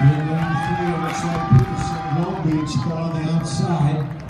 In lane 3, it looks like Peterson Long Beach got on the outside.